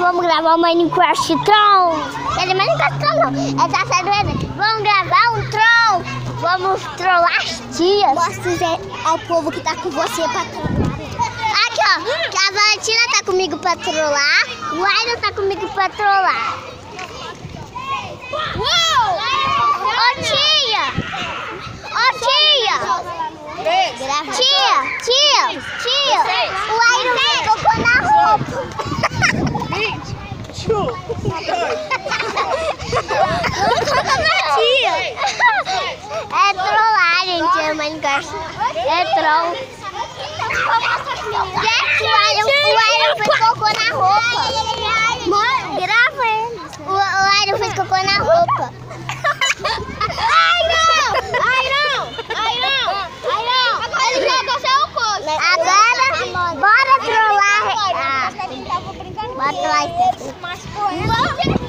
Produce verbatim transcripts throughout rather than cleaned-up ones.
vamos gravar o Minecraft Tron. Quer dizer, Minecraft Tron não, é da série. Vamos gravar um Tron. Vamos trollar as tias. Mostra ao povo que tá com você pra trollar. Aqui, ó, que a Valentina tá comigo pra trollar, o Iron tá comigo pra trollar. Uou! Ô tia! Ô tia! Tia! Tia! Tia! O Iron fez cocô na roupa. Tia! É trollagem, tia, Minecraft. É troll. Gente, o Iron, o Iron fez cocô na roupa. Mãe, grava ele. O, o Iron fez cocô na roupa. Ai, não! Ai, não! Ai, não! Ai, não! Ele jogou seu coxo. Agora, bora trollar. Ah, bora trollar isso aqui.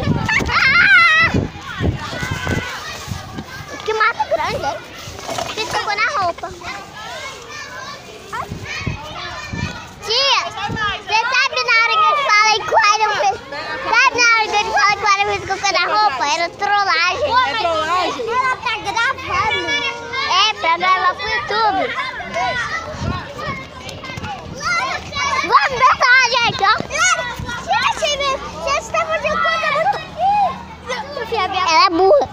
Que mato grande, hein? Fez cocô na roupa. Tia, você sabe na hora que eu falei que o Iron fez... Sabe na hora que ele falou que o Iron fez cocô na roupa? Era trollagem. É trollagem? Ela tá gravando. É, pra gravar pro YouTube. Vamos ver só, gente, ó. Você tá fazendo coisa muito... Ela é burra.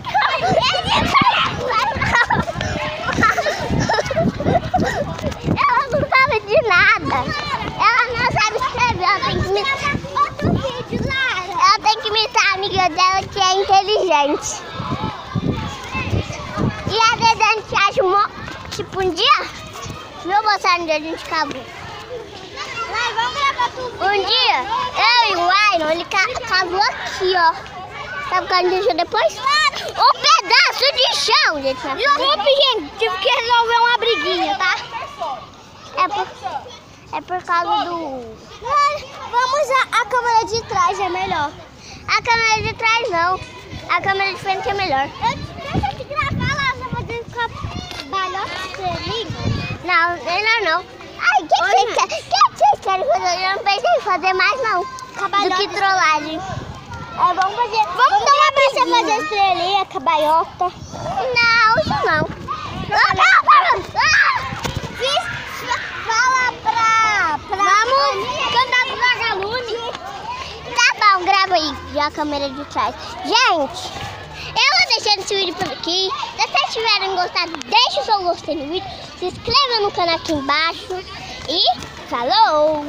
Ela não sabe de nada. Ela não sabe escrever. Ela tem que imitar. Outro vídeo, Lara. Ela tem que imitar a amiga dela que é inteligente. E às vezes a gente acha um... Tipo um dia... Meu mostrar um dia a gente acabou. Vai, vamos gravar tudo. Um dia, eu e o Iron, ele ca cavou aqui, ó. Sabe o que a gente deixou depois? Um pedaço de chão, gente. Desculpe, gente. Tive que resolver uma briguinha, tá? É por, é por causa do... Vamos a, a câmera de trás, é melhor. A câmera de trás não. A câmera de frente é melhor. Eu, deixa eu te gravar lá, você vai ter que ficar balhota comigo. Não, melhor não. Ai, o que vocês querem? O que vocês querem fazer? Eu não pensei em fazer mais não. Do que trollagem. É, vamos fazer. Vamos dar uma pra você fazer estrelinha, cabaiota. Não, isso não. Ah, não, para! Ah! Fala pra. pra Vamos cantar do Vagalume. Tá bom, grava aí, já a câmera de trás. Gente, eu vou deixando esse vídeo por aqui. Se vocês tiverem gostado, deixa o seu gostei no vídeo. Se inscreva no canal aqui embaixo. E falou!